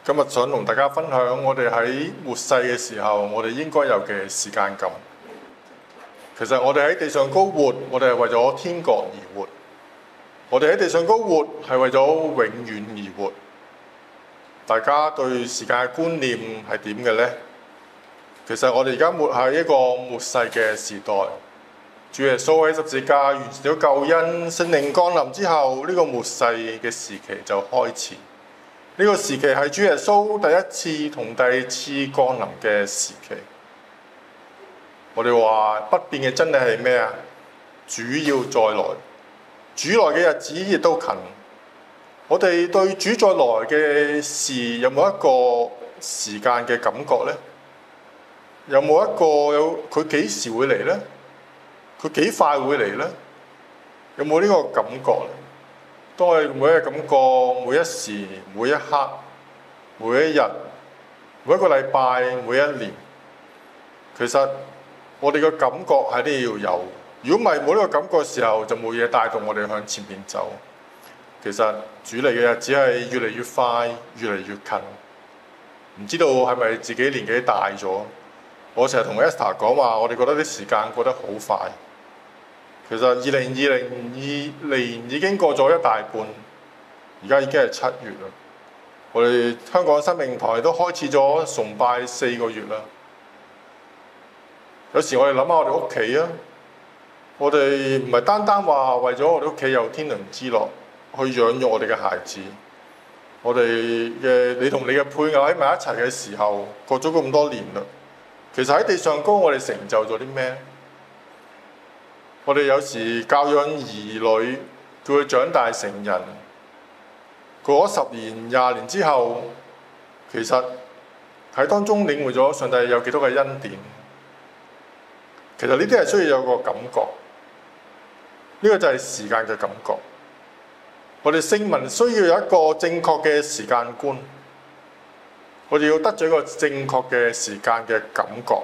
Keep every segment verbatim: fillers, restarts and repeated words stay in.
今日想同大家分享我哋喺末世嘅時候，我哋應該有嘅時間感。其實我哋喺地上高活，我哋係為咗天國而活；我哋喺地上高活係為咗永遠而活。大家對時間嘅觀念係點嘅呢？其實我哋而家活喺一個末世嘅時代。主耶穌喺十字架完成咗救恩，聖靈降臨之後，呢個末世嘅時期就開始。呢個時期係主耶穌第一次同第二次降臨嘅時期。我哋話不變嘅真理係咩啊？主要再來，主來嘅日子亦都近。我哋對主再來嘅事有冇一個時間嘅感覺呢？有冇一個有佢幾時會嚟呢？佢幾快會嚟呢？有冇呢個感覺呢？當我哋每一個感覺，每一時、每一刻、每一日、每一個禮拜、每一年，其實我哋嘅感覺係都要有。如果唔係冇呢個感覺嘅時候，就冇嘢帶動我哋向前面走。其實主嚟嘅日子係越嚟越快，越嚟越近。唔知道係咪自己年紀大咗？我成日同 Esther 講話，我哋覺得啲時間過得好快。其實二零二零二年已經過咗一大半，而家已經係七月啦。我哋香港生命台都開始咗崇拜四個月啦。有時我哋諗下我哋屋企啊，我哋唔係單單話為咗我哋屋企有天倫之樂去養育我哋嘅孩子。我哋嘅你同你嘅配偶喺埋一齊嘅時候，過咗咁多年啦。其實喺地上高，我哋成就咗啲咩？我哋有時教養兒女，叫佢長大成人。過咗十年、廿年之後，其實喺當中領會咗上帝有幾多嘅恩典。其實呢啲係需要有個感覺，呢個就係時間嘅感覺。我哋聖民需要有一個正確嘅時間觀，我哋要得咗一個正確嘅時間嘅感覺。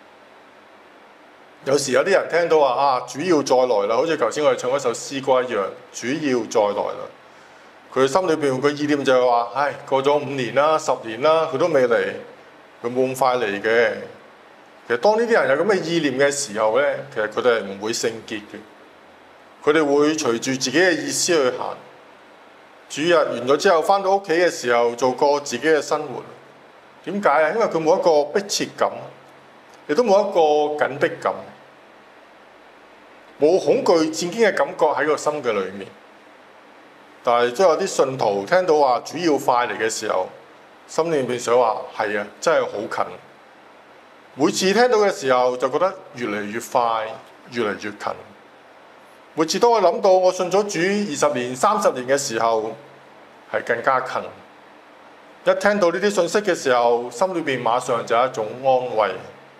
有時有啲人聽到話啊，主要再來啦，好似頭先我哋唱嗰首詩歌一樣，主要再來啦。佢心裏邊個意念就係話，唉，過咗五年啦、十年啦，佢都未嚟，佢冇咁快嚟嘅。其實當呢啲人有咁嘅意念嘅時候咧，其實佢哋係唔會聖潔嘅，佢哋會隨住自己嘅意思去行。主日完咗之後，返到屋企嘅時候，做過自己嘅生活。點解啊？因為佢冇一個迫切感，亦都冇一個緊迫感，冇恐懼戰兢嘅感覺喺個心嘅裏面。但係即係有啲信徒聽到話主要快嚟嘅時候，心裏面想話係啊，真係好近。每次聽到嘅時候就覺得越嚟越快，越嚟越近。每次當我諗到我信咗主二十年、三十年嘅時候，係更加近。一聽到呢啲信息嘅時候，心裏邊馬上就有一種安慰，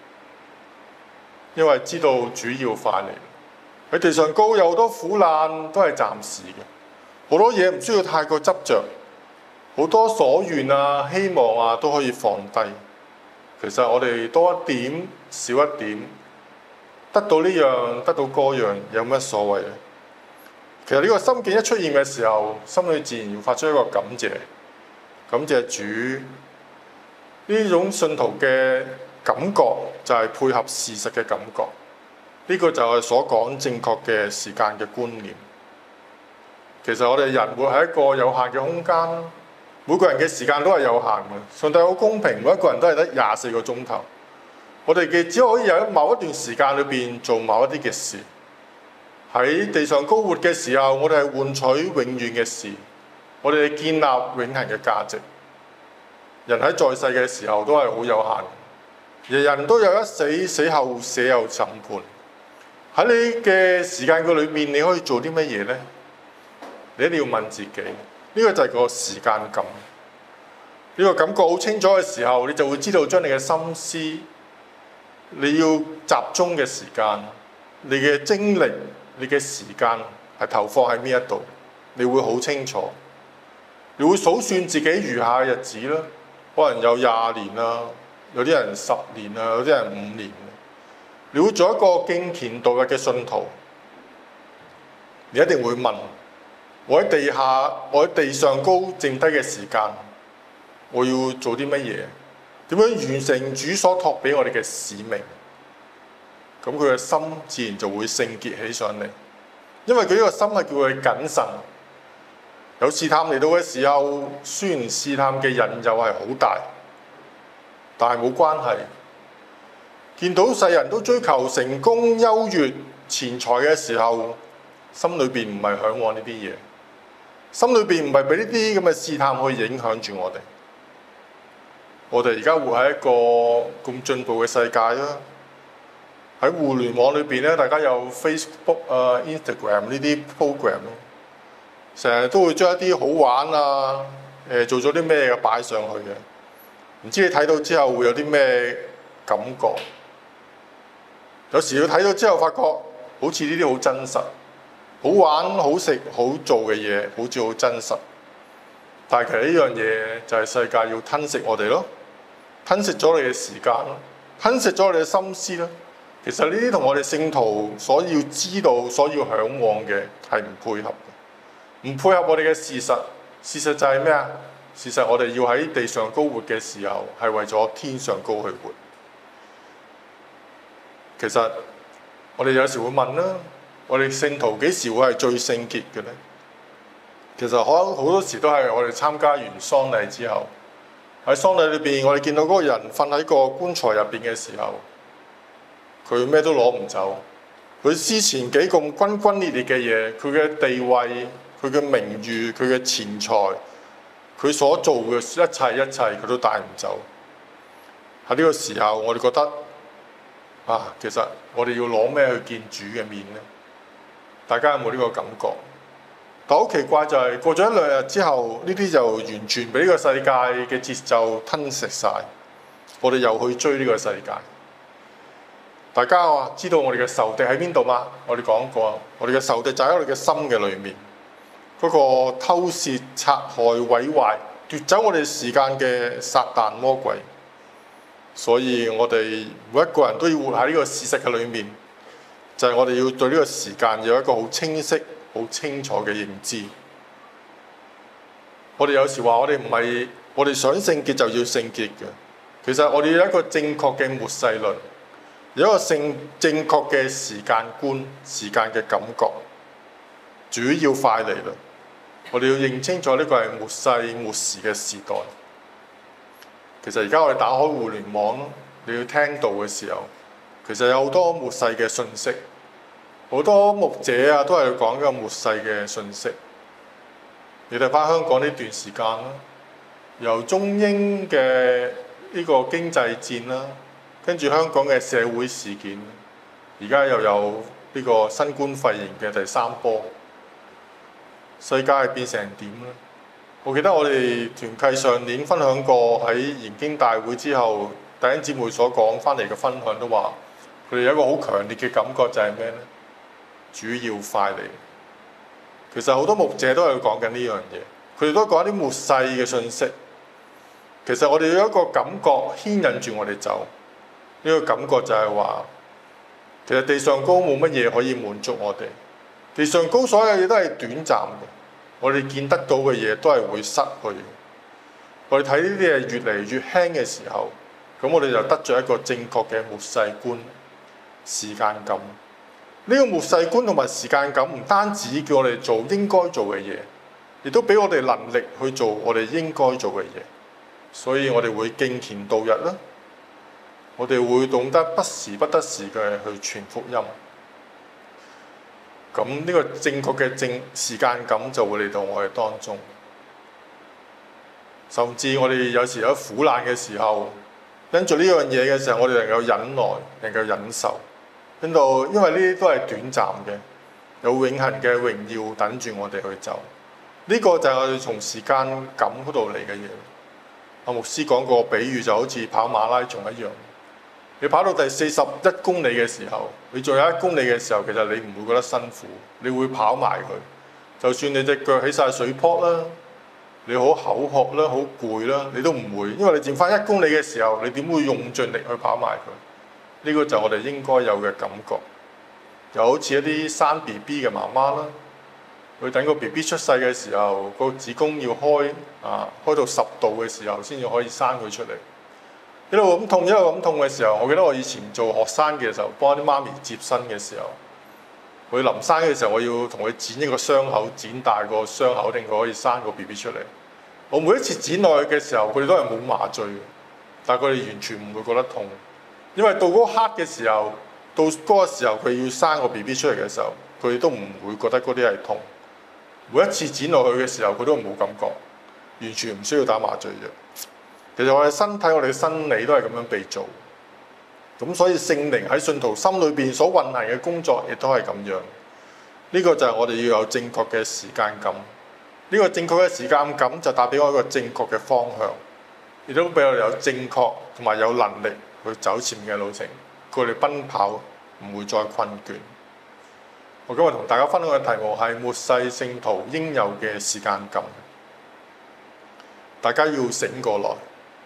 因為知道主要快嚟。喺地上高有好多苦難都係暫時嘅，好多嘢唔需要太過執着，好多所願啊、希望啊都可以放低。其實我哋多一點、少一點，得到呢樣、得到嗰樣，有乜所謂咧？其實呢個心境一出現嘅時候，心裏自然要發出一個感謝。感謝主，呢種信徒嘅感覺就係配合事實嘅感覺，呢個就係所講正確嘅時間嘅觀念。其實我哋人活喺一個有限嘅空間，每個人嘅時間都係有限嘅。上帝好公平，每一個人都係得廿四個鐘頭，我哋嘅只可以喺某一段時間裏邊做某一啲嘅事。喺地上高活嘅時候，我哋係換取永遠嘅事。我哋建立永恆嘅價值。人喺在世嘅時候都係好有限，人人都有一死，死後死有審判。喺你嘅時間嘅裏面，你可以做啲乜嘢呢？你一定要問自己，呢個就係個時間感。呢個感覺好清楚嘅時候，你就會知道將你嘅心思，你要集中嘅時間，你嘅精力，你嘅時間係投放喺邊一度，你會好清楚。你會數算自己餘下嘅日子啦，可能有廿年啦，有啲人十年啦，有啲人五年。你會做一個敬虔度日嘅信徒，你一定會問：我喺地下，我喺地上高剩低嘅時間， 我要做啲乜嘢？點樣完成主所託俾我哋嘅使命？咁佢嘅心自然就會聖潔起上嚟，因為佢呢個心係叫佢謹慎。有試探嚟到嘅時候，雖然試探嘅引誘係好大，但係冇關係。見到世人都追求成功、優越、錢財嘅時候，心裏邊唔係嚮往呢啲嘢，心裏邊唔係俾呢啲咁嘅試探去影響住我哋。我哋而家活喺一個咁進步嘅世界啦，喺互聯網裏邊咧，大家有 Facebook 啊、Instagram 呢啲 program。成日都會將一啲好玩啊，誒做咗啲咩嘅擺上去嘅，唔知你睇到之後會有啲咩感覺？有時要睇到之後，發覺好似呢啲好真實、好玩、好食、好做嘅嘢，好似好真實。但係其實呢樣嘢就係世界要吞噬我哋咯，吞噬咗你嘅時間咯，吞噬咗你嘅心思咯。其實呢啲同我哋聖徒所要知道、所要嚮往嘅係唔配合嘅。唔配合我哋嘅事實，事實就係咩啊？事實我哋要喺地上高活嘅時候，係為咗天上高去活。其實我哋有時會問啦，我哋聖徒幾時會係最聖潔嘅呢？其實可能好多時都係我哋參加完喪禮之後，喺喪禮裏邊，我哋見到嗰個人瞓喺個棺材入邊嘅時候，佢咩都攞唔走，佢之前幾咁轟轟烈烈嘅嘢，佢嘅地位，佢嘅名譽，佢嘅錢財，佢所做嘅一切一切，佢都帶唔走。喺呢個時候，我哋覺得啊，其實我哋要攞咩去見主嘅面呢？大家有冇呢個感覺？但好奇怪就係、是、過咗一兩日之後，呢啲就完全俾呢個世界嘅節奏吞噬晒。我哋又去追呢個世界。大家話知道我哋嘅仇敵喺邊度嗎？我哋講過，我哋嘅仇敵就喺我哋嘅心嘅裏面。嗰個偷竊、殺害、毀壞、奪走我哋時間嘅撒旦魔鬼，所以我哋每一個人都要活喺呢個事實嘅裏面，就係、是、我哋要對呢個時間有一個好清晰、好清楚嘅認知。我哋有時話我哋唔係我哋想聖潔就要聖潔嘅，其實我哋有一個正確嘅末世論，有一個正正確嘅時間觀、時間嘅感覺，主要快嚟啦。我哋要認清楚呢個係末世末時嘅時代。其實而家我哋打開互聯網，你要聽到嘅時候，其實有好多末世嘅信息，好多牧者啊都係講緊末世嘅信息。你睇翻香港呢段時間啦，由中英嘅呢個經濟戰啦，跟住香港嘅社會事件，而家又有呢個新冠肺炎嘅第三波。世界係變成點咧？我記得我哋團契上年分享過喺研經大會之後，弟兄姊妹所講翻嚟嘅分享都話，佢哋有一個好強烈嘅感覺就係咩呢？主要快嚟。其實好多牧者都係講緊呢樣嘢，佢哋都講啲末世嘅信息。其實我哋有一個感覺牽引住我哋走，呢個感覺就係話，其實地上高冇乜嘢可以滿足我哋。地上高所有嘢都係短暫嘅，我哋見得到嘅嘢都係會失去。我哋睇呢啲嘢越嚟越輕嘅時候，咁我哋就得咗一個正確嘅末世觀、時間感。呢個末世觀同埋時間感唔單止叫我哋做應該做嘅嘢，亦都俾我哋能力去做我哋應該做嘅嘢。所以我哋會敬虔度日啦，我哋會懂得不時不得時嘅去傳福音。咁呢個正確嘅正時間感就會嚟到我哋當中，甚至我哋有時有苦難嘅時候，因做呢樣嘢嘅時候，我哋能夠忍耐，能夠忍受，因到因為呢啲都係短暫嘅，有永恆嘅榮耀等住我哋去走。呢、這個就係我哋從時間感嗰度嚟嘅嘢。阿牧師講過比喻就好似跑馬拉松一樣。你跑到第四十一公里嘅時候，你仲有一公里嘅時候，其實你唔會覺得辛苦，你會跑埋佢。就算你隻腳起晒水泡啦，你好口渴啦，好攰啦，你都唔會，因為你剩翻一公里嘅時候，你點會用盡力去跑埋佢？呢個就係我哋應該有嘅感覺。又好似一啲生 B B 嘅媽媽啦， 佢等個 B B 出世嘅時候，個子宮要開啊，開到十度嘅時候先至可以生佢出嚟。一路咁痛，一路咁痛嘅時候，我記得我以前做學生嘅時候，幫啲媽咪接生嘅時候，佢臨生嘅時候，我要同佢剪一個傷口，剪大個傷口，令佢可以生個 B B 出嚟。我每一次剪落去嘅時候，佢哋都係冇麻醉嘅，但係佢哋完全唔會覺得痛，因為到嗰刻嘅時候，到嗰個時候佢要生個 B B 出嚟嘅時候，佢哋都唔會覺得嗰啲係痛。每一次剪落去嘅時候，佢都冇感覺，完全唔需要打麻醉藥。其實我哋身體、我哋嘅生理都係咁樣被造，咁所以聖靈喺信徒心裏邊所運行嘅工作，亦都係咁樣。呢個就係我哋要有正確嘅時間感。呢個正確嘅時間感就帶俾我一個正確嘅方向，亦都俾我哋有正確同埋有能力去走前面嘅路程，佢哋奔跑唔會再困倦。我今日同大家分享嘅題目係末世聖徒應有嘅時間感。大家要醒過來，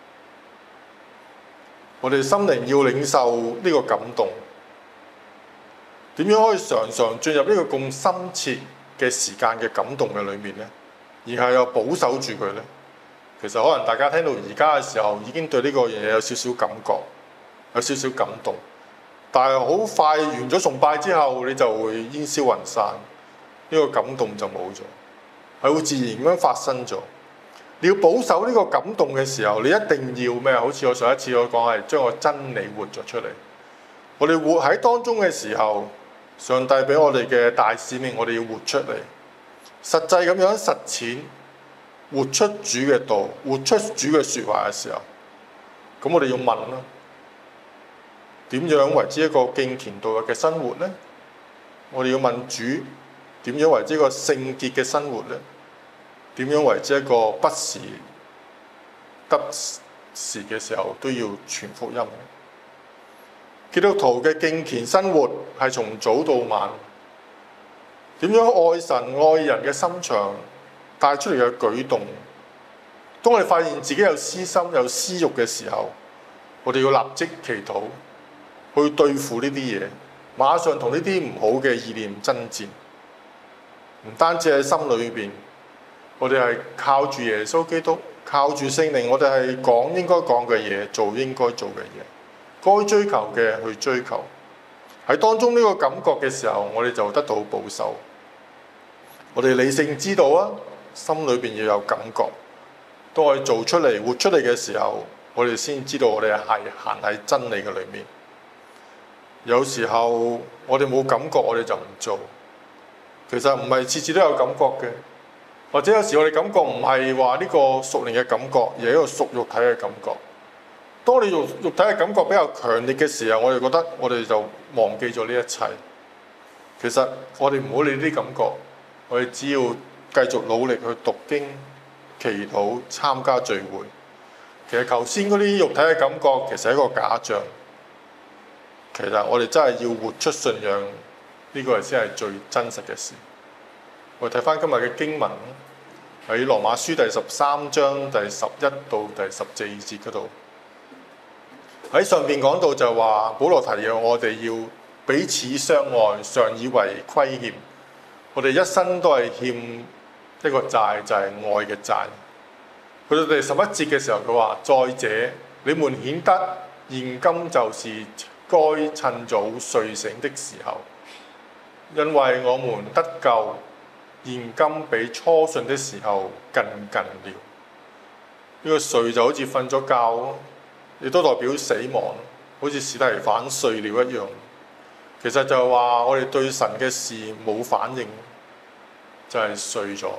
我哋心靈要領受呢個感動。點樣可以常常進入呢個咁深切嘅時間嘅感動嘅裏面呢？而係又保守住佢呢？其實可能大家聽到而家嘅時候，已經對呢個嘢有少少感覺，有少少感動。但係好快完咗崇拜之後，你就會煙消雲散，呢個感動就冇咗，係會自然咁樣發生咗。你要保守呢個感動嘅時候，你一定要咩？好似我上一次我講係將個真理活咗出嚟。我哋活喺當中嘅時候，上帝俾我哋嘅大使命，我哋要活出嚟，實際咁樣實踐，活出主嘅道，活出主嘅説話嘅時候，咁我哋要問啦。點樣為之一個敬虔度日嘅生活呢？我哋要問主，點樣為之一個聖潔嘅生活呢？點樣為之一個不時得時嘅時候都要傳福音？基督徒嘅敬虔生活係從早到晚，點樣愛神愛人嘅心腸帶出嚟嘅舉動？當我哋發現自己有私心有私慾嘅時候，我哋要立即祈禱，去對付呢啲嘢，馬上同呢啲唔好嘅意念爭戰。唔單止喺心裏邊，我哋係靠住耶穌基督，靠住聖靈，我哋係講應該講嘅嘢，做應該做嘅嘢，該追求嘅去追求。喺當中呢個感覺嘅時候，我哋就得到保守。我哋理性知道啊，心裏邊要有感覺。當我哋做出嚟、活出嚟嘅時候，我哋先知道我哋係行喺真理嘅裏面。有時候我哋冇感覺，我哋就唔做。其實唔係次次都有感覺嘅，或者有時我哋感覺唔係話呢個屬靈嘅感覺，而係一個屬肉體嘅感覺。當你用肉體嘅感覺比較強烈嘅時候，我哋覺得我哋就忘記咗呢一切。其實我哋唔好理呢啲感覺，我哋只要繼續努力去讀經、祈禱、參加聚會。其實頭先嗰啲肉體嘅感覺其實係一個假象。其實我哋真係要活出信仰，呢個先係最真實嘅事。我哋睇翻今日嘅經文喺羅馬書第十三章第十一到第十四節嗰度，喺上邊講到就話，保羅提議我哋要彼此相愛，常以為虧欠。我哋一生都係欠一個債，就係愛嘅債。去到第十一節嘅時候，佢話：再者，你們顯得現今就是該趁早睡醒的時候，因為我們得救，現今比初信的時候更近了。呢、這個睡就好似瞓咗覺，亦都代表死亡，好似司提反睡了一樣。其實就係話我哋對神嘅事冇反應，就係、是、睡咗。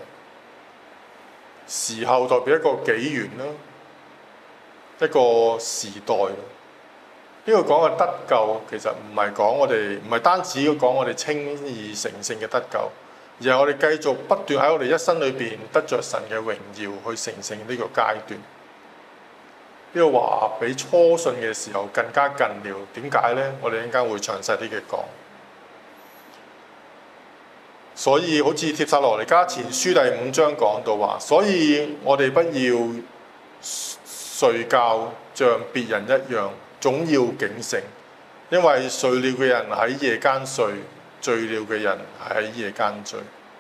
時候代表一個紀元啦，一個時代。呢個講嘅得救，其實唔係講我哋，唔係單止要講我哋稱義成聖嘅得救，而係我哋繼續不斷喺我哋一生裏邊得着神嘅榮耀去成聖呢個階段。呢個話比初信嘅時候更加近了。點解呢？我哋陣間會詳細啲嘅講。所以好似帖撒羅尼迦前書第五章講到話，所以我哋不要睡覺像別人一樣。總要警醒，因為睡了嘅人喺夜間睡，醉了嘅人喺夜間醉。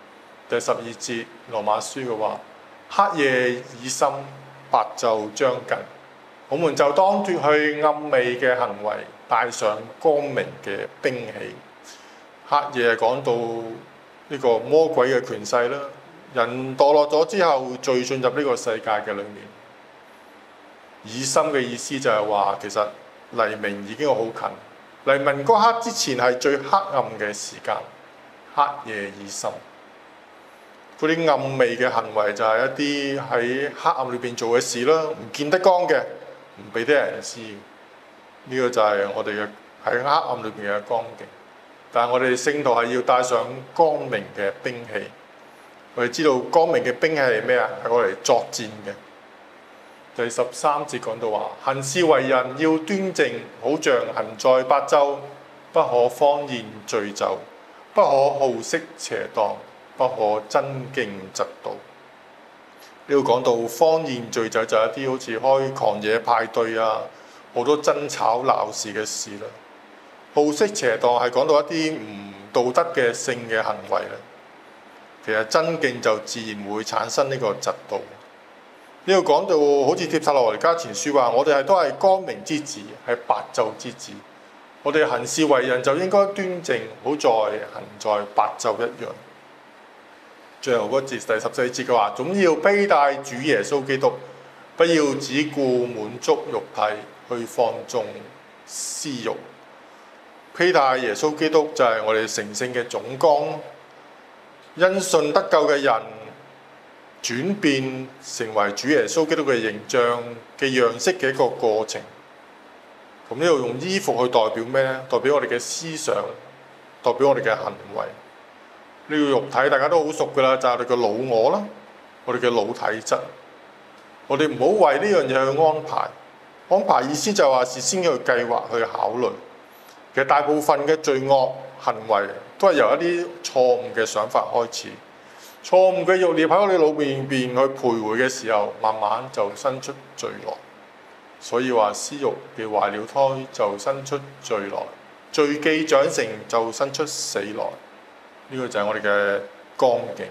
第十二節羅馬書嘅話：黑夜已深，白晝將近，我們就當脱去暗昧嘅行為，帶上光明嘅兵器。黑夜講到呢個魔鬼嘅權勢啦，人墮落咗之後，罪進入呢個世界嘅裏面。已深嘅意思就係話，其實黎明已經好近，黎明嗰刻之前係最黑暗嘅時間，黑夜已深。嗰啲暗昧嘅行為就係一啲喺黑暗裏邊做嘅事啦，唔見得光嘅，唔俾啲人知。呢個就係我哋嘅喺黑暗裏邊嘅光景。但係我哋聖徒係要帶上光明嘅兵器。我哋知道光明嘅兵器係咩啊？係我哋作戰嘅。第十三節講到話：行事為人要端正，好像行在白晝，不可荒宴醉酒，不可好色邪蕩，不可爭競嫉妒。呢度講到荒宴醉酒就係一啲好似開狂野派對啊，好多爭吵鬧事嘅事啦。好色邪蕩係講到一啲唔道德嘅性嘅行為啦。其實爭競就自然會產生呢個嫉妒。呢度講到好似帖撒羅尼迦前書話，我哋係都係光明之子，係白晝之子。我哋行事為人就應該端正，好在行在白晝一樣。最後嗰節第十四節嘅話，總要披戴主耶穌基督，不要只顧滿足肉體，去放縱私慾。披戴耶穌基督就係我哋成聖嘅總綱，因信得救嘅人轉變成為主耶穌基督嘅形象嘅樣式嘅一個過程。咁呢度用衣服去代表咩呢？代表我哋嘅思想，代表我哋嘅行為。呢個肉體大家都好熟噶啦，就係我哋嘅老我啦，我哋嘅老體質。我哋唔好為呢樣嘢去安排。安排意思就係話事先去計劃去考慮。其實大部分嘅罪惡行為都係由一啲錯誤嘅想法開始。錯誤嘅慾念喺我哋腦邊邊去徘徊嘅時候，慢慢就生出罪來。所以話私慾嘅懷了胎就生出罪來，罪既長成就生出死來。呢個就係我哋嘅光景。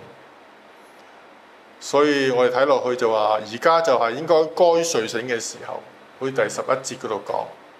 所以我哋睇落去就話，而家就係應該該睡醒嘅時候。好似第十一節嗰度講，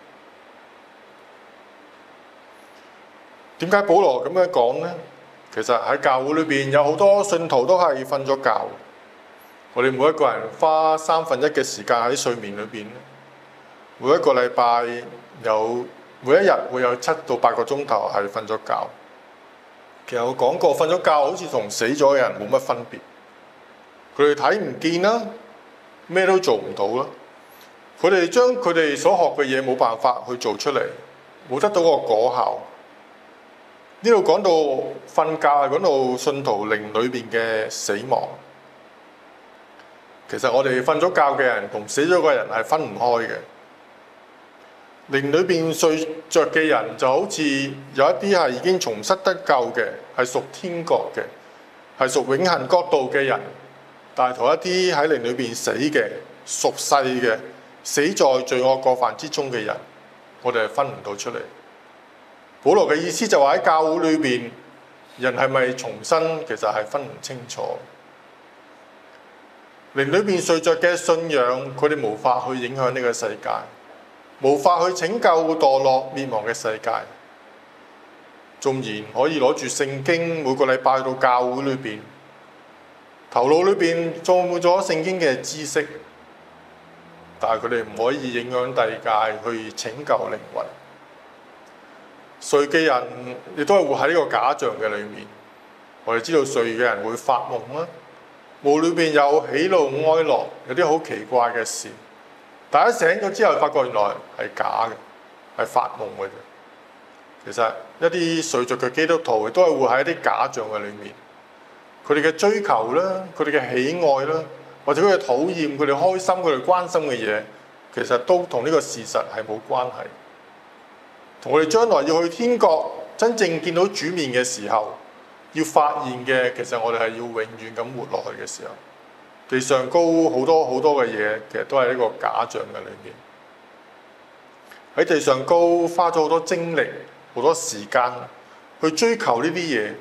點解保羅咁樣講呢？其實喺教會裏邊有好多信徒都係瞓咗覺。我哋每一個人花三分一嘅時間喺睡眠裏邊，每一個禮拜有每一日會有七到八個鐘頭係瞓咗覺。其實我講過，瞓咗覺好似同死咗嘅人冇乜分別。佢哋睇唔見啦，咩都做唔到啦。佢哋將佢哋所學嘅嘢冇辦法去做出嚟，冇得到個果效。呢度講到瞓覺係講到信徒靈裏邊嘅死亡。其實我哋瞓咗覺嘅人同死咗嘅人係分唔開嘅。靈裏邊睡着嘅人就好似有一啲係已經重生得救嘅，係屬天國嘅，係屬永恆國度嘅人。但係同一啲喺靈裏邊死嘅、屬世嘅、死在罪惡過犯之中嘅人，我哋係分唔到出嚟。保羅嘅意思就話喺教會裏邊，人係咪重生，其實係分唔清楚。靈裏邊睡着嘅信仰，佢哋無法去影響呢個世界，無法去拯救墮落滅亡嘅世界。縱然可以攞住聖經，每個禮拜去到教會裏邊，頭腦裏邊裝滿咗聖經嘅知識，但係佢哋唔可以影響世界去拯救靈魂。睡嘅人亦都係活喺呢個假象嘅裏面。我哋知道睡嘅人會發夢啦，夢裏邊有喜怒哀樂，有啲好奇怪嘅事。大家醒咗之後，發覺原來係假嘅，係發夢嘅啫。其實一啲睡着嘅基督徒亦都係活喺一啲假象嘅裏面。佢哋嘅追求啦，佢哋嘅喜愛啦，或者佢哋討厭、佢哋開心、佢哋關心嘅嘢，其實都同呢個事實係冇關係。同我哋將來要去天國，真正見到主面嘅時候，要發現嘅，其實我哋係要永遠咁活落去嘅時候，地上高好多好多嘅嘢，其實都係一個假象嘅裏面。喺地上高花咗好多精力、好多時間去追求呢啲嘢，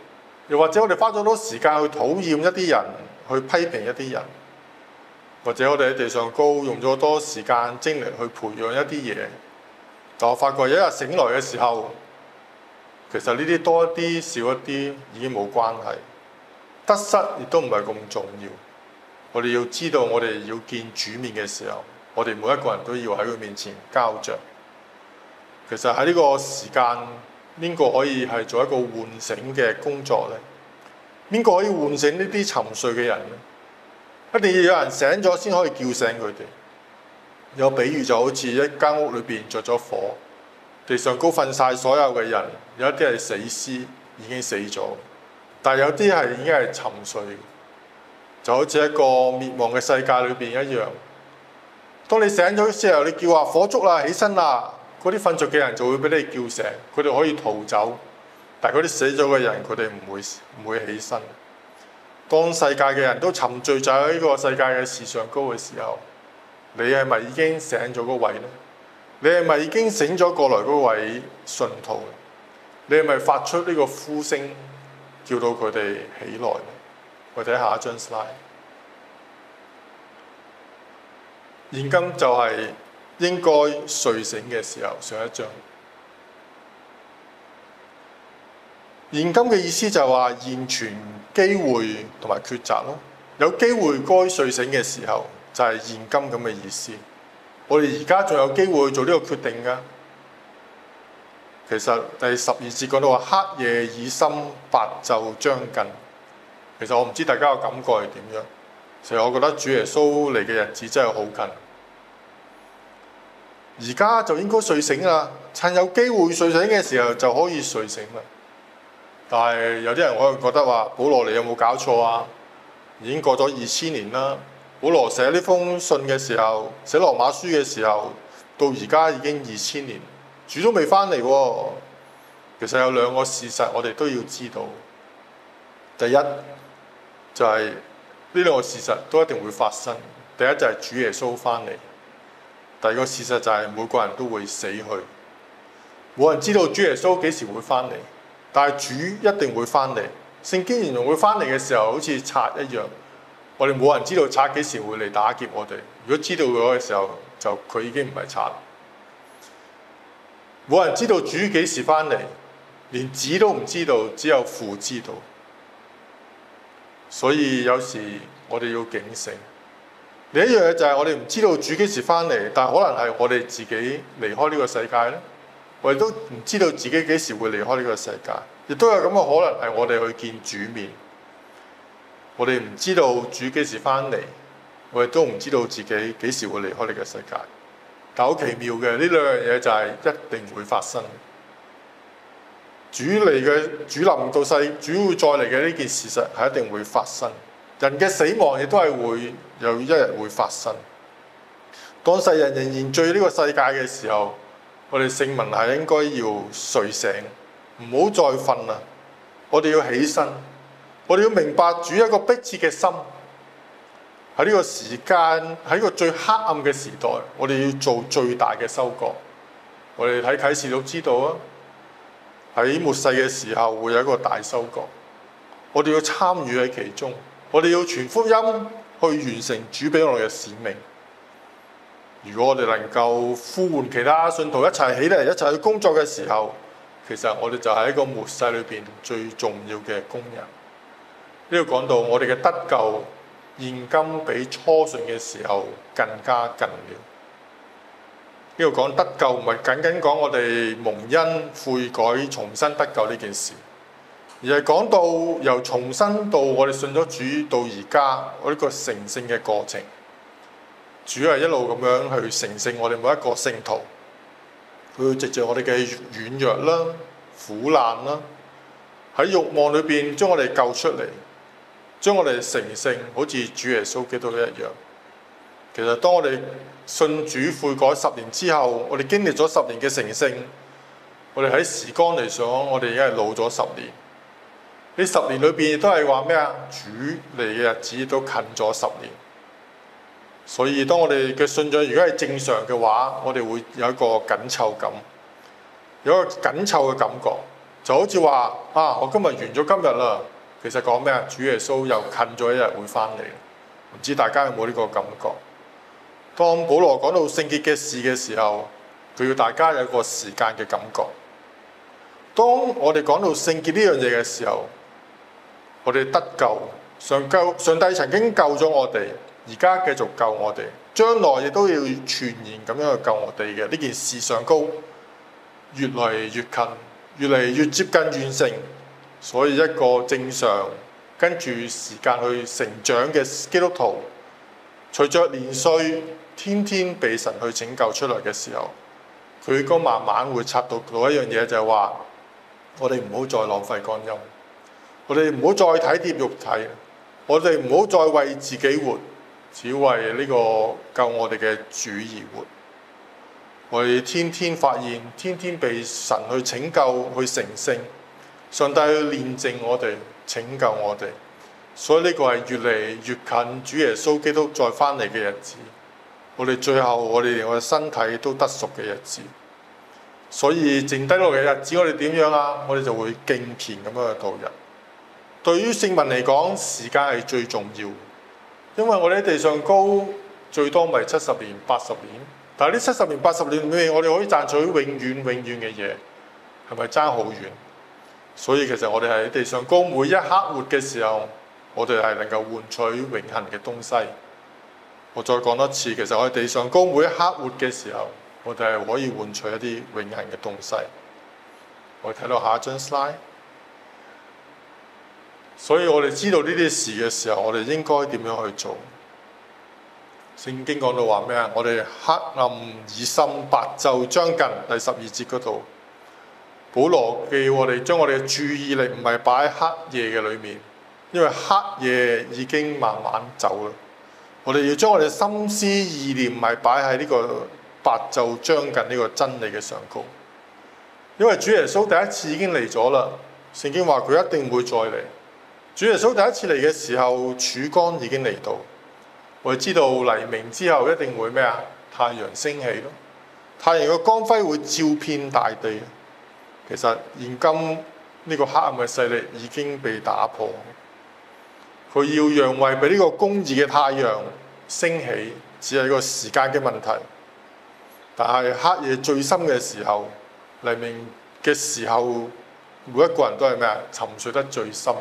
又或者我哋花咗好多時間去討厭一啲人，去批評一啲人，或者我哋喺地上高用咗好多時間精力去培養一啲嘢，但我發覺有一日醒來嘅時候，其實呢啲多一啲少一啲已經冇關係，得失亦都唔係咁重要。我哋要知道，我哋要見主面嘅時候，我哋每一個人都要喺佢面前交賬。其實喺呢個時間，邊個可以係做一個喚醒嘅工作呢？邊個可以喚醒呢啲沉睡嘅人呢？一定要有人醒咗先可以叫醒佢哋。有比喻就好似一間屋裏邊着咗火，地上高瞓晒所有嘅人，有一啲係死屍已經死咗，但係有啲係已經係沉睡，就好似一個滅亡嘅世界裏邊一樣。當你醒咗之後，你叫話火燭啦，起身啦，嗰啲瞓着嘅人就會俾你叫醒，佢哋可以逃走。但係嗰啲死咗嘅人，佢哋唔會唔會起身。當世界嘅人都沉醉在喺呢個世界嘅事上高嘅時候，你係咪已經醒咗嗰位呢？你係咪已經醒咗過來嗰位信徒？你係咪發出呢個呼聲，叫到佢哋起來呢？或者下一張 slide， 現今就係應該睡醒嘅時候。上一張，現今嘅意思就係話現存機會同埋抉擇咯。有機會該睡醒嘅時候，就係現今咁嘅意思。我哋而家仲有機會做呢個決定㗎。其實第十二節講到話黑夜已深，白晝將近。其實我唔知大家嘅感覺係點樣。其實我覺得主耶穌嚟嘅日子真係好近。而家就應該睡醒啦，趁有機會睡醒嘅時候就可以睡醒啦。但係有啲人可能覺得話：保羅你有冇搞錯啊？已經過咗二千年啦。保羅寫呢封信嘅時候，寫羅馬書嘅時候，到而家已經二千年，主都未翻嚟喎。其實有兩個事實我哋都要知道。第一就係呢兩個事實都一定會發生。第一就係主耶穌翻嚟。第二個事實就係每個人都會死去。冇人知道主耶穌幾時會翻嚟，但係主一定會翻嚟。聖經形容會翻嚟嘅時候，好似賊一樣。我哋冇人知道賊幾時會嚟打劫我哋。如果知道咗嘅時候，就佢已經唔係賊。冇人知道主幾時翻嚟，連子都唔知道，只有父知道。所以有時我哋要警醒。另一樣嘢就係我哋唔知道主幾時翻嚟，但係可能係我哋自己離開呢個世界咧。我哋都唔知道自己幾時會離開呢個世界，亦都有咁嘅可能係我哋去見主面。我哋唔知道主幾時翻嚟，我哋都唔知道自己幾時會離開呢個世界。但好奇妙嘅，呢兩樣嘢就係一定會發生。主嚟嘅，主臨到世，主會再嚟嘅呢件事實係一定會發生。人嘅死亡亦都係會有一日會發生。當世人仍然醉呢個世界嘅時候，我哋聖民係應該要睡醒，唔好再瞓啦。我哋要起身。我哋要明白主一個迫切嘅心，喺呢個時間，喺呢個最黑暗嘅時代，我哋要做最大嘅收割。我哋睇啟示錄知道啊，喺末世嘅時候會有一個大收割，我哋要參與喺其中，我哋要傳福音去完成主俾我哋嘅使命。如果我哋能夠呼喚其他信徒一齊起嚟，一齊去工作嘅時候，其實我哋就係一個末世裏邊最重要嘅工人。呢度講到我哋嘅得救，現今比初信嘅時候更加近了。呢度講得救唔係僅僅講我哋蒙恩悔改重新得救呢件事，而係講到由重生到我哋信咗主到而家，我呢個成聖嘅過程。主係一路咁樣去成聖我哋每一個聖徒，佢會藉著我哋嘅軟弱啦、苦難啦，喺慾望裏邊將我哋救出嚟。將我哋成聖，好似主耶穌基督一樣。其實當我哋信主悔改十年之後，我哋經歷咗十年嘅成聖，我哋喺時光嚟講，我哋已經係老咗十年。呢十年裏邊都係話咩啊？主嚟嘅日子都近咗十年。所以當我哋嘅信仰如果係正常嘅話，我哋會有一個緊湊感，有一個緊湊嘅感覺，就好似話啊，我今日完咗今日啦。 其實講咩啊？主耶穌又近咗一日會翻嚟，唔知大家有冇呢個感覺？當保羅講到聖潔嘅事嘅時候，佢要大家有一個時間嘅感覺。當我哋講到聖潔呢樣嘢嘅時候，我哋得救，上救上帝曾經救咗我哋，而家繼續救我哋，將來亦都要全然咁樣去救我哋嘅呢件事上高，越嚟越近，越嚟越接近完成。所以一個正常跟住時間去成長嘅基督徒，隨着年歲，天天被神去拯救出來嘅時候，佢都慢慢會察到到一樣嘢，就係話我哋唔好再浪費光陰，我哋唔好再體貼肉體，我哋唔好再為自己活，只為呢個救我哋嘅主而活。我哋天天發現，天天被神去拯救，去成聖，上帝去煉淨我哋，拯救我哋。所以呢個係越嚟越近主耶穌基督再翻嚟嘅日子。我哋最後，我哋連我哋身體都得贖嘅日子。所以剩低落嘅日子，我哋點樣啊？我哋就會敬虔咁樣去度日。對於聖民嚟講，時間係最重要，因為我哋喺地上高最多咪七十年、八十年。但係呢七十年、八十年裏面，我哋可以賺取永遠、永遠嘅嘢，係咪爭好遠？所以其實我哋喺地上高每一刻活嘅時候，我哋係能夠換取永恆嘅東西。我再講多次，其實我哋地上高每一刻活嘅時候，我哋係可以換取一啲永恆嘅東西。我哋睇到下一張 slide。所以我哋知道呢啲事嘅時候，我哋應該點樣去做？聖經講到話咩啊？我哋黑暗已深，白晝將近。第十二節嗰度，保羅叫我哋將我哋嘅注意力唔係擺喺黑夜嘅裏面，因為黑夜已經慢慢走啦。我哋要將我哋心思意念唔係擺喺呢個白晝將近呢個真理嘅上高，因為主耶穌第一次已經嚟咗啦。聖經話佢一定會再嚟。主耶穌第一次嚟嘅時候，曙光已經嚟到。我哋知道黎明之後一定會咩啊？太陽升起咯，太陽嘅光輝會照遍大地。其實現今呢個黑暗嘅勢力已經被打破，佢要讓位俾呢個公義嘅太陽升起，只係一個時間嘅問題。但係黑夜最深嘅時候，黎明嘅時候，每一個人都係咩啊？沉睡得最深。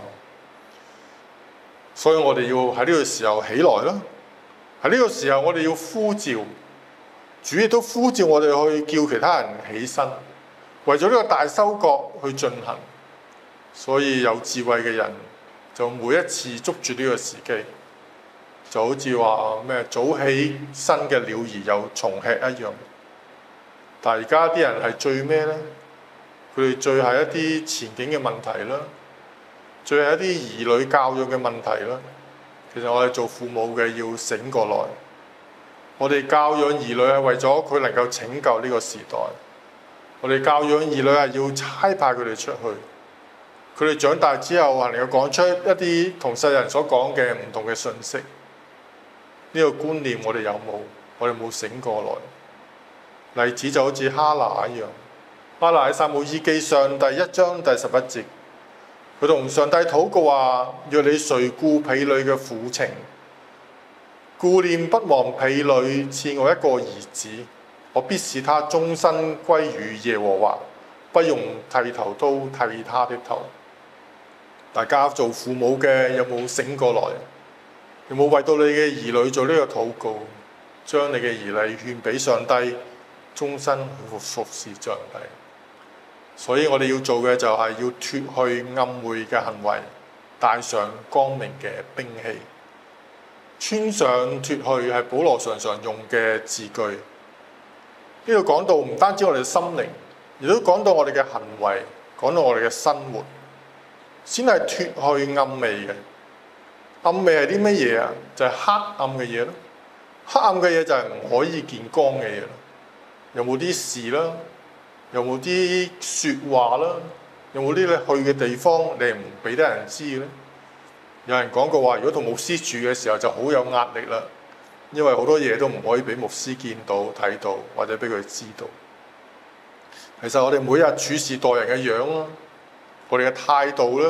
所以我哋要喺呢個時候起來啦。喺呢個時候，我哋要呼召，主亦都呼召我哋去叫其他人起身，為咗呢個大收割去進行。所以有智慧嘅人就每一次捉住呢個時機，就好似話咩早起身嘅鳥兒有蟲吃一樣。但係而家啲人係最咩呢？佢哋最係一啲前景嘅問題啦，最係一啲兒女教育嘅問題啦。其實我哋做父母嘅要醒過來，我哋教養兒女係為咗佢能夠拯救呢個時代。我哋教養兒女係要差派佢哋出去，佢哋長大之後係能夠講出一啲同世人所講嘅唔同嘅信息。呢個觀念我哋有冇？我哋冇醒過來。例子就好似哈拿一樣，哈拿喺撒母耳記上第一章第十一節。佢同上帝禱告話：若你垂顧婢女嘅苦情，顧念不忘婢女，賜我一個兒子，我必使他終身歸於耶和華，不用剃頭刀剃他的頭。大家做父母嘅有冇醒過來？有冇為到你嘅兒女做呢個禱告，將你嘅兒女獻俾上帝，終身去服侍上帝？所以我哋要做嘅就係要脫去暗昧嘅行為，帶上光明嘅兵器。穿上脫去係保羅常常用嘅字句。呢度講到唔單止我哋嘅心靈，亦都講到我哋嘅行為，講到我哋嘅生活，先係脫去暗昧嘅。暗昧係啲乜嘢啊？就係黑暗嘅嘢咯。黑暗嘅嘢就係唔可以見光嘅嘢咯。有冇啲事啦？有冇啲説話啦？有冇啲你去嘅地方你唔俾得人知咧？有人講過話，如果同牧師住嘅時候就好有壓力啦，因為好多嘢都唔可以俾牧師見到、睇到或者俾佢知道。其實我哋每日處事待人嘅樣啦，我哋嘅態度啦，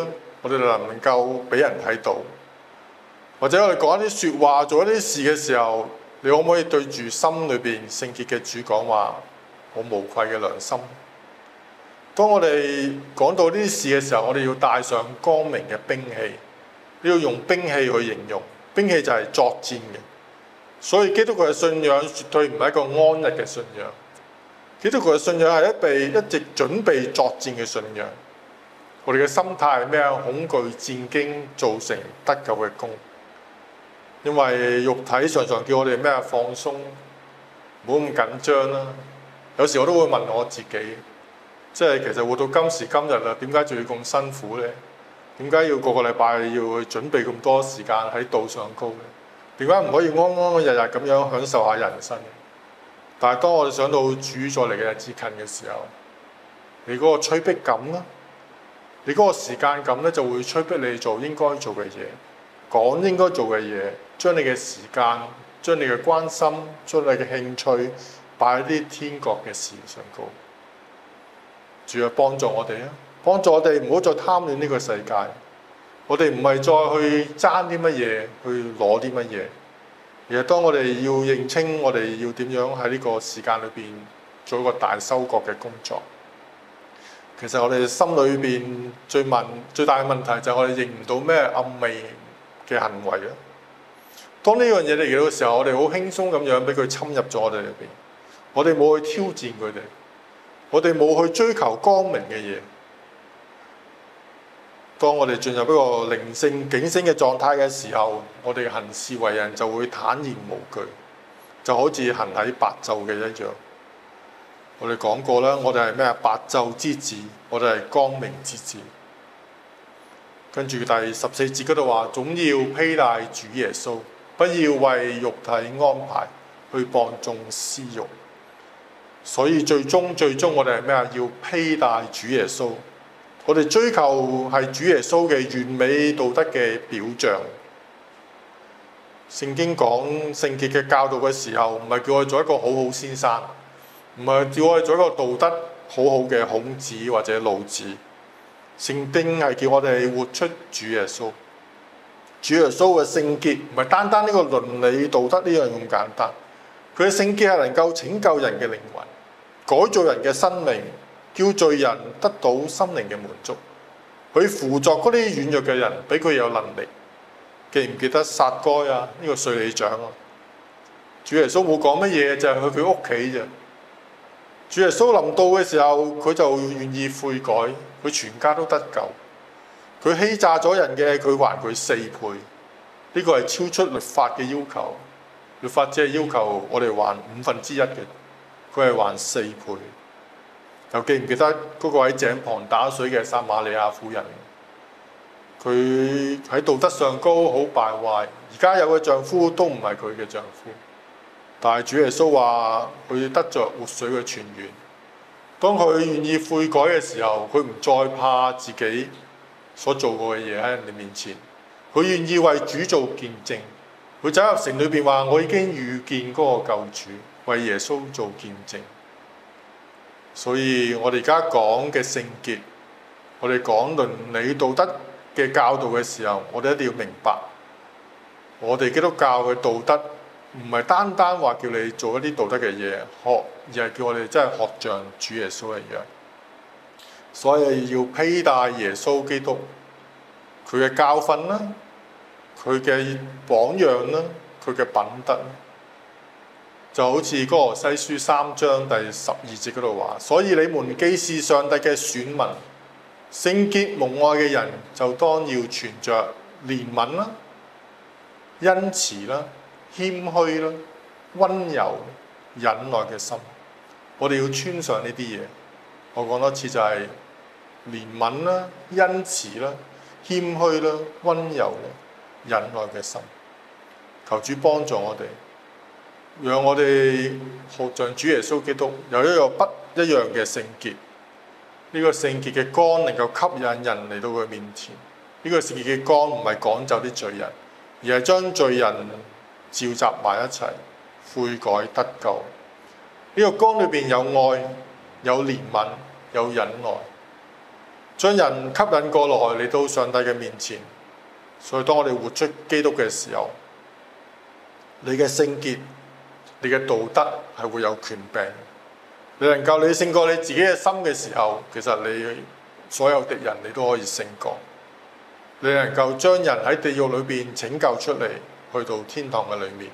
我哋能唔能夠俾人睇到？或者我哋講一啲説話、做一啲事嘅時候，你可唔可以對住心裏邊聖潔嘅主講話？我無愧嘅良心。當我哋講到呢啲事嘅時候，我哋要帶上光明嘅兵器。你要用兵器去形容，兵器就係作戰嘅。所以基督教嘅信仰絕對唔係一個安逸嘅信仰。基督教嘅信仰係一備一直準備作戰嘅信仰。我哋嘅心態係咩啊？恐懼戰驚造成得救嘅功。因為肉體常常叫我哋咩啊？放鬆，唔好咁緊張啦。有時我都會問我自己，即係其實活到今時今日啦，點解仲要咁辛苦呢？點解要個個禮拜要去準備咁多時間喺道上高呢？點解唔可以安安日日咁樣享受下人生？但係當我哋想到主再嚟嘅日子近嘅時候，你嗰個催逼感啦，你嗰個時間感咧就會催逼你做應該做嘅嘢，講應該做嘅嘢，將你嘅時間、將你嘅關心、將你嘅興趣擺喺啲天國嘅事上高。主啊，幫助我哋啊！幫助我哋唔好再貪戀呢個世界。我哋唔係再去爭啲乜嘢，去攞啲乜嘢，而係當我哋要認清我哋要點樣喺呢個時間裏邊做一個大收割嘅工作。其實我哋心裏邊最問最大嘅問題就係我哋認唔到咩暗昧嘅行為啊！當呢樣嘢嚟到嘅時候，我哋好輕鬆咁樣俾佢侵入咗我哋裏邊，我哋冇去挑戰佢哋，我哋冇去追求光明嘅嘢。當我哋進入一個靈性警醒嘅狀態嘅時候，我哋行事為人就會坦然無懼，就好似行喺白晝嘅一樣。我哋講過啦，我哋係咩啊？白晝之子，我哋係光明之子。跟住第十四節嗰度話，總要披戴主耶穌，不要為肉體安排去放縱私慾。所以最終最終我哋係咩啊？要披戴主耶穌。我哋追求係主耶穌嘅完美道德嘅表象。聖經講聖潔嘅教導嘅時候，唔係叫我做一個好好先生，唔係叫我做一個道德好好嘅孔子或者老子。聖經係叫我哋活出主耶穌。主耶穌嘅聖潔唔係單單呢個倫理道德呢樣咁簡單，佢嘅聖潔係能夠拯救人嘅靈魂，改造人嘅生命，叫罪人得到心靈嘅滿足，佢輔助嗰啲軟弱嘅人，俾佢有能力。記唔記得撒該啊？呢、這個稅吏長啊，主耶穌冇講乜嘢，就係去佢屋企啫。主耶穌臨到嘅時候，佢就願意悔改，佢全家都得救。佢欺詐咗人嘅，佢還佢四倍。呢、這個係超出律法嘅要求，律法只係要求我哋還五分之一嘅，佢係還四倍。又記唔記得嗰個喺井旁打水嘅撒瑪利亞婦人？佢喺道德上高好敗壞，而家有嘅丈夫都唔係佢嘅丈夫。但係主耶穌話佢得着活水嘅泉源。當佢願意悔改嘅時候，佢唔再怕自己所做過嘅嘢喺人哋面前，佢願意為主做見證。佢走入城裏邊話：我已經遇見嗰個救主，為耶穌做見證。所以我哋而家講嘅聖潔，我哋講倫理道德嘅教導嘅時候，我哋一定要明白，我哋基督教嘅道德唔係單單話叫你做一啲道德嘅嘢學，而係叫我哋真係學像主耶穌一樣。所以要披戴耶穌基督，佢嘅教訓啦，佢嘅榜樣啦，佢嘅品德。就好似哥羅西書三章第十二節嗰度話，所以你們既是上帝嘅選民，聖潔蒙愛嘅人，就當要存着憐憫啦、恩慈啦、謙虛啦、溫柔、忍耐嘅心。我哋要穿上呢啲嘢。我講多次就係憐憫啦、恩慈啦、謙虛啦、溫柔啦、忍耐嘅心。求主幫助我哋。讓我哋學像主耶穌基督有一個不一樣嘅聖潔，呢個聖潔嘅光能夠吸引人嚟到佢面前。呢個聖潔嘅光唔係趕走啲罪人，而係將罪人召集埋一齊，悔改得救。呢個光裏邊有愛、有憐憫、有忍耐。 將人吸引過來嚟到上帝嘅面前。所以當我哋活出基督嘅時候，你嘅聖潔、你嘅道德係會有權柄。你能夠你勝過你自己嘅心嘅時候，其實你所有敵人你都可以勝過。你能夠將人喺地獄裏邊拯救出嚟，去到天堂嘅裏面。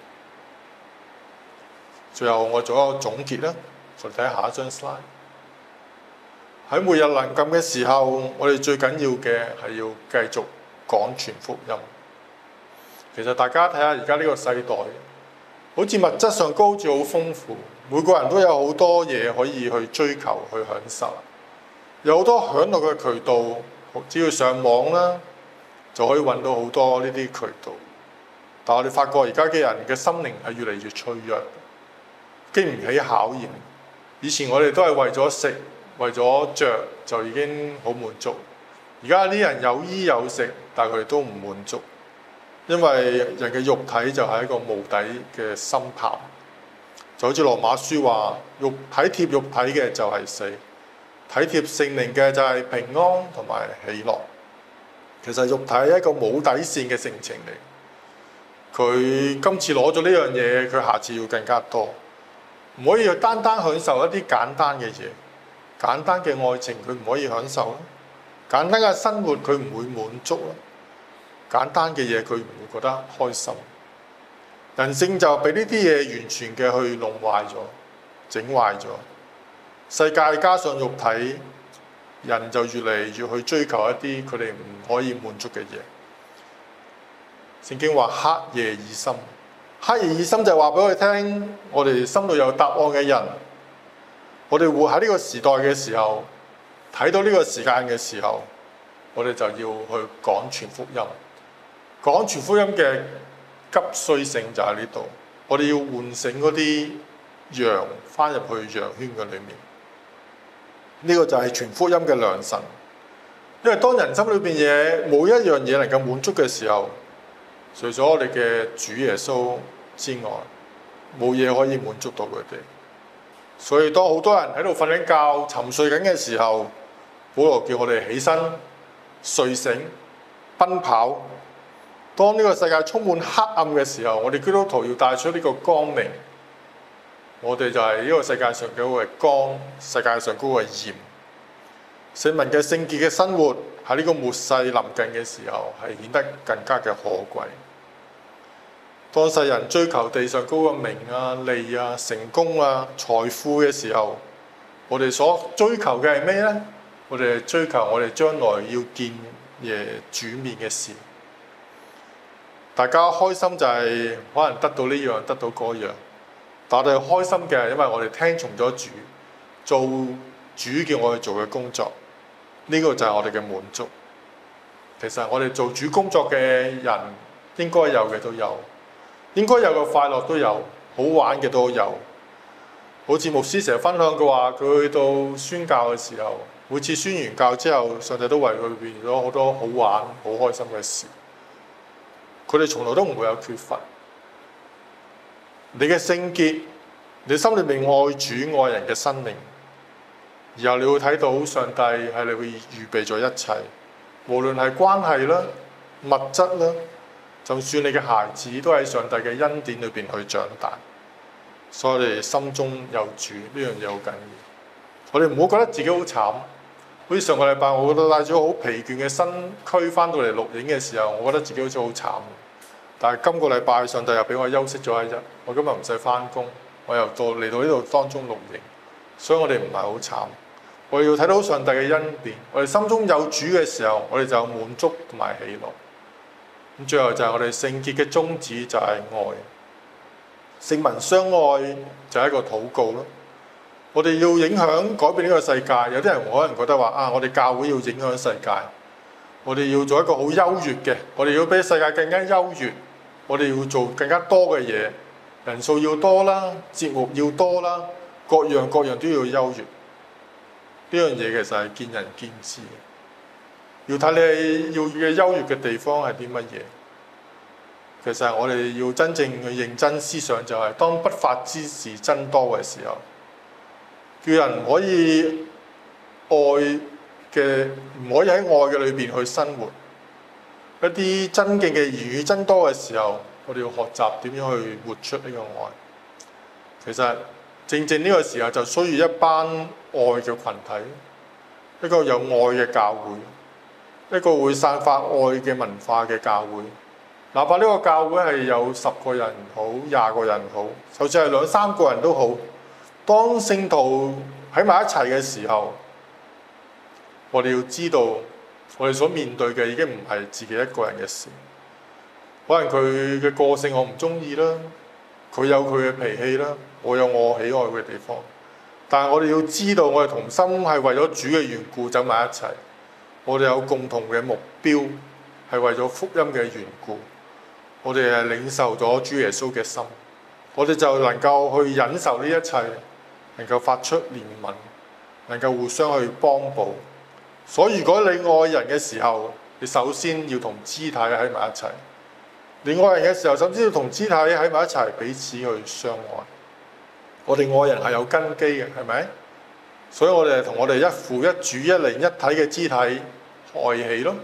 最後我做一個總結啦，就睇下一張 slide。喺末日臨近嘅時候，我哋最緊要嘅係要繼續講傳福音。其實大家睇下而家呢個世代，好似物質上高，好似好豐富，每個人都有好多嘢可以去追求、去享受，有好多享樂嘅渠道，只要上網啦，就可以揾到好多呢啲渠道。但我哋發覺而家嘅人嘅心靈係越嚟越脆弱，經唔起考驗。以前我哋都係為咗食、為咗着就已經好滿足，而家啲人有衣有食，但係佢哋都唔滿足，因為人嘅肉體就係一個無底嘅深潭。就好似羅馬書話，肉體貼肉體嘅就係死，體貼聖靈嘅就係平安同埋喜樂。其實肉體係一個冇底線嘅性情嚟，佢今次攞咗呢樣嘢，佢下次要更加多，唔可以單單享受一啲簡單嘅嘢，簡單嘅愛情佢唔可以享受啦，簡單嘅生活佢唔會滿足啦，簡單嘅嘢佢唔會覺得開心。人性就俾呢啲嘢完全嘅去弄壞咗、整壞咗。世界加上肉體，人就越嚟越去追求一啲佢哋唔可以滿足嘅嘢。聖經話黑夜已深，黑夜已深就係話俾我哋聽，我哋心裏有答案嘅人，我哋活喺呢個時代嘅時候，睇到呢個時間嘅時候，我哋就要去講傳福音。講傳福音嘅急需性就喺呢度，我哋要喚醒嗰啲羊翻入去羊圈嘅裏面。呢、這個就係傳福音嘅良辰，因為當人心裏邊嘢冇一樣嘢能夠滿足嘅時候，除咗我哋嘅主耶穌之外，冇嘢可以滿足到佢哋。所以當好多人喺度瞓緊覺、沉睡緊嘅時候，保羅叫我哋起身、睡醒、奔跑。當呢個世界充滿黑暗嘅時候，我哋基督徒要帶出呢個光明。我哋就係呢個世界上嘅嗰個光，世界上嗰個鹽。聖民嘅聖潔嘅生活喺呢個末世臨近嘅時候，係顯得更加嘅可貴。當世人追求地上嗰個名啊、利啊、成功啊、財富嘅時候，我哋所追求嘅係咩呢？我哋係追求我哋將來要見耶主面嘅事。大家開心就係可能得到呢樣得到嗰樣，但我哋開心嘅係因為我哋聽從咗主，做主叫我哋做嘅工作，呢個就係我哋嘅滿足。其實我哋做主工作嘅人應該有嘅都有，應該有嘅快樂都有，好玩嘅都有。好似牧師成日分享嘅話，佢去到宣教嘅時候，每次宣完教之後，上帝都為佢預備咗好多好玩好開心嘅事。佢哋從來都唔會有缺乏。你嘅聖潔，你心裏面愛主愛人嘅生命，然後你會睇到上帝係你會預備咗一切，無論係關係啦、物質啦，就算你嘅孩子都喺上帝嘅恩典裏邊去長大。所以我哋心中有主呢樣嘢好緊要。我哋唔好覺得自己好慘。好似上個禮拜，我覺得帶咗好疲倦嘅身軀翻到嚟錄影嘅時候，我覺得自己好似好慘。但係今個禮拜上帝又俾我休息咗一日，我今日唔使翻工，我又到嚟到呢度當中錄影，所以我哋唔係好慘。我哋要睇到上帝嘅恩典，我哋心中有主嘅時候，我哋就有滿足同埋喜樂。咁最後就係我哋聖潔嘅宗旨就係愛，聖民相愛就係一個禱告咯。我哋要影響改變呢個世界，有啲人可能覺得話啊，我哋教會要影響世界，我哋要做一個好優越嘅，我哋要比世界更加優越，我哋要做更加多嘅嘢，人數要多啦，節目要多啦，各樣各樣都要優越。呢樣嘢其實係見仁見智，要睇你要嘅優越嘅地方係啲乜嘢。其實我哋要真正去認真思想，就係當不法之事增多嘅時候，叫人唔可以愛嘅唔可以喺愛嘅裏邊去生活。一啲真敬嘅言語增多嘅時候，我哋要學習點樣去活出呢個愛。其實正正呢個時候就需要一班愛嘅群體，一個有愛嘅教會，一個會散發愛嘅文化嘅教會。哪怕呢個教會係有十個人好，廿個人好，就算係兩三個人都好。當聖徒喺埋一齊嘅時候，我哋要知道，我哋所面對嘅已經唔係自己一個人嘅事。可能佢嘅個性我唔中意啦，佢有佢嘅脾氣啦，我有我喜愛嘅地方。但係我哋要知道，我哋同心係為咗主嘅緣故走埋一齊。我哋有共同嘅目標，係為咗福音嘅緣故。我哋係領受咗主耶穌嘅心，我哋就能夠去忍受呢一切，能夠發出憐憫，能夠互相去幫補。所以如果你愛人嘅時候，你首先要同肢體喺埋一齊。你愛人嘅時候，首先要同肢體喺埋一齊，彼此去相愛。我哋愛人係有根基嘅，係咪？所以我哋係同我哋一父一主一靈一體嘅肢體愛起咯。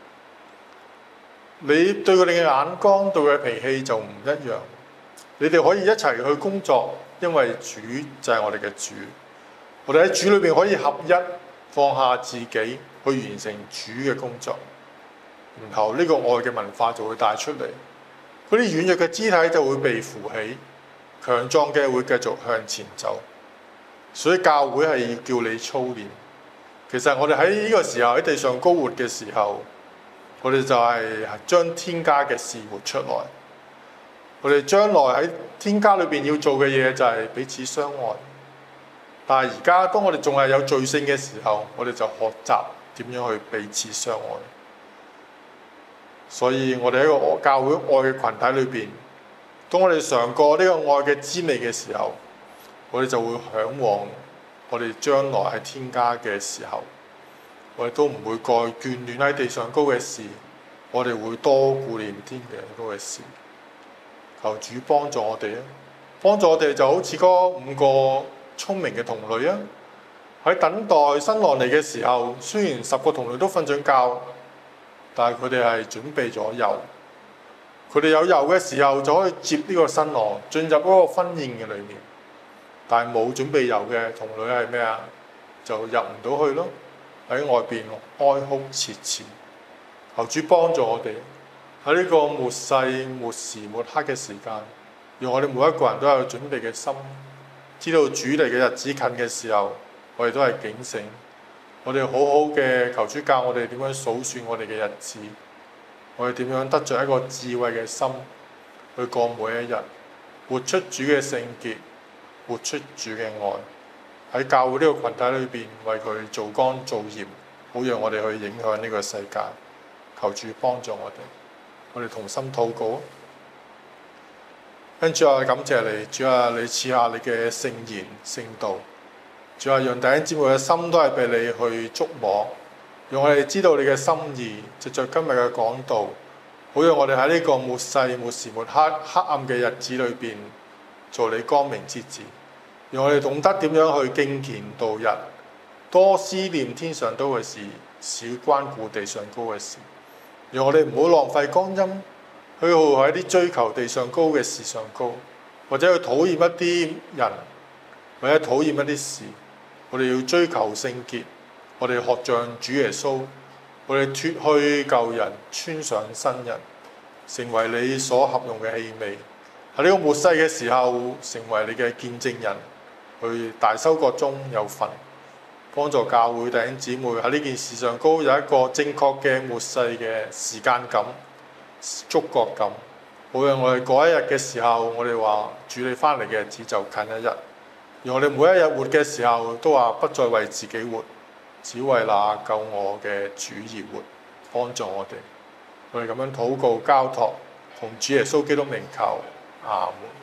你對佢哋嘅眼光，對佢嘅脾氣就唔一樣。你哋可以一齊去工作，因為主就係我哋嘅主。我哋喺主裏邊可以合一，放下自己去完成主嘅工作。然後呢個愛嘅文化就會帶出嚟，嗰啲軟弱嘅肢體就會被扶起，強壯嘅會繼續向前走。所以教會係要叫你操練。其實我哋喺呢個時候喺地上高活嘅時候，我哋就係將天家嘅事活出來。我哋將來喺天家裏邊要做嘅嘢就係彼此相愛。但係而家當我哋仲係有罪性嘅時候，我哋就學習點樣去彼此相愛。所以我哋喺個教會愛嘅群體裏邊，當我哋嘗過呢個愛嘅滋味嘅時候，我哋就會嚮往我哋將來喺天家嘅時候，我哋都唔會再眷戀喺地上高嘅事，我哋會多顧念天嘅高嘅事。求主幫助我哋啊！幫助我哋就好似嗰五個聰明嘅童女啊！喺等待新郎嚟嘅時候，雖然十個童女都瞓咗覺，但係佢哋係準備咗油。佢哋有油嘅時候就可以接呢個新郎進入嗰個婚宴嘅裏面。但係冇準備油嘅童女係咩啊？就入唔到去咯，喺外邊哀哭切齒。求主幫助我哋喺呢個末世末時末刻嘅時間，讓我哋每一個人都有準備嘅心，知道主嚟嘅日子近嘅時候，我哋都係警醒。我哋好好嘅求主教我哋點樣數算我哋嘅日子，我哋點樣得着一個智慧嘅心去過每一日，活出主嘅聖潔，活出主嘅愛，喺教會呢個群體裏邊為佢做光做鹽，好讓我哋去影響呢個世界。求主幫助我哋，我哋同心禱告。跟住我感謝你，主啊，你賜下你嘅聖言聖道，主啊，讓弟兄姊妹嘅心都係被你去觸摸，讓我哋知道你嘅心意，藉着今日嘅講道，好讓我哋喺呢個末世末時末刻黑暗嘅日子裏邊做你光明之子，讓我哋懂得點樣去敬虔度日，多思念天上高嘅事，少關顧地上高嘅事。讓我哋唔好浪費光陰，去耗喺啲追求地上高嘅事上高，或者去討厭一啲人，或者討厭一啲事。我哋要追求聖潔，我哋學像主耶穌，我哋脫去舊人，穿上新人，成為你所合用嘅器皿。喺呢個末世嘅時候，成為你嘅見證人，去大收割中有份。幫助教會弟兄姊妹喺呢件事上高有一個正確嘅末世嘅時間感、觸覺感，好讓我哋嗰一日嘅時候，我哋話主你翻嚟嘅日子就近一日。讓我哋每一日活嘅時候都話不再為自己活，只為那救我嘅主而活。幫助我哋，我哋咁樣禱告交託，同主耶穌基督名求，阿門。